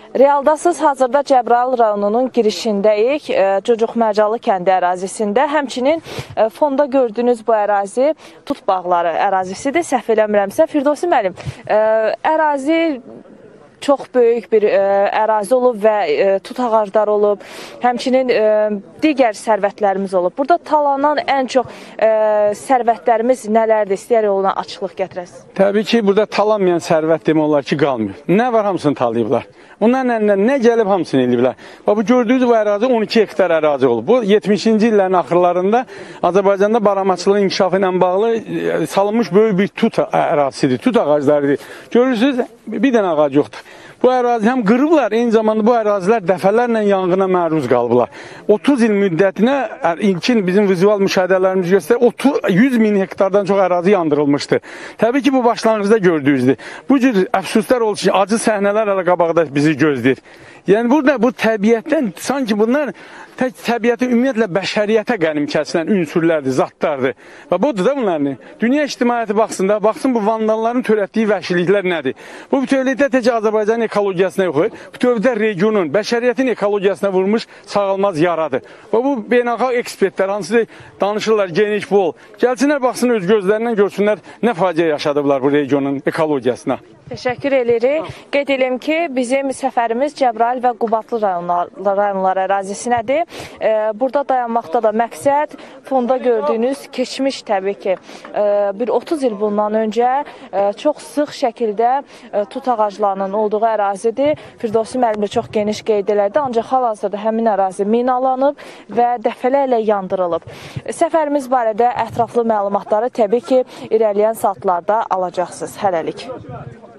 Realdasız hazırda Cəbrayıl rayonunun girişindəyik, Cocuq Məcalı kəndi ərazisində. Həmçinin fonda gördüyünüz bu ərazi tut bağları ərazisidir, səhv eləmirəmsə. Firdovsi müəllim, ərazi çox böyük bir ərazi olub və tut ağacları olub, həmçinin digər sərvətlərimiz olub. Burada talanan ən çox sərvətlərimiz nələrdir? İstəyərək ona açıqlıq gətirəsiniz. Təbii ki, burada talanmayan sərvət demək olar ki, qalmıyor. Nə var, hamısını talayıblar. Onların əlindən nə gəlib, hamısını eləyiblər. Bu gördüyünüz bu ərazi 12 hektar ərazi olub. Bu 70-ci illərin axırlarında Azərbaycanda baramaçılığın inkişafı ilə bağlı salınmış böyük bir tut ərazisidir, tut ağaclarıdır. Görürsünüz, bir dənə ağac yoxdur. Bu ərazi həm qırıblar, eyni zamanda bu ərazilər dəfələrlə yanğına məruz qalıblar. 30 il müddətinə ilkin bizim vizual müşahidələrimiz göstərir, 100 min hektardan çox ərazi yandırılmışdı. Təbii ki, bu başlanğıcda gördüyünüzdür. Bu cür əfsuslar olsun ki, acı səhnələr hələ qabaqda bizi gözləyir. Yəni burada bu təbiətdən, sanki bunlar təbiətə ümumiyyətlə bəşəriyyətə qənim kəsilən ünsürlərdir, zatlardır. Və budur da bunların. Dünya ictimaiyyəti baxsın bu vandalların törətdiyi vəhşiliklər nədir? Bu bütövlükdə tək Azərbaycanın ekologiyasına yox, bütövlükdə regionun, bəşəriyyətin ekologiyasına vurmuş sağalmaz yaradır. Və bu beynəlxalq ekspertlər, hansı danışırlar geniş bol, gəlsinlər baxsın öz gözlərindən görsünlər nə faciə yaşadıblar bu regionun ekologiyasına. Təşəkkür edirik. Qeyd edim ki, bizim səfərimiz Cəbrayıl və Qubadlı rayonlar ərazisinədir. Burada dayanmaqda da məqsəd fonda gördüyünüz keçmiş təbii ki, bir 30 il bundan öncə çox sıx şəkildə tut ağaclarının olduğu ərazidir. Firdovsi müəllim də çox geniş qeyd elədi, ancaq hal-hazırda həmin ərazi minalanıb və dəfələrlə yandırılıb. Səfərimiz barədə ətraflı məlumatları təbii ki, irəliyən saatlarda alacaqsınız. Hələlik.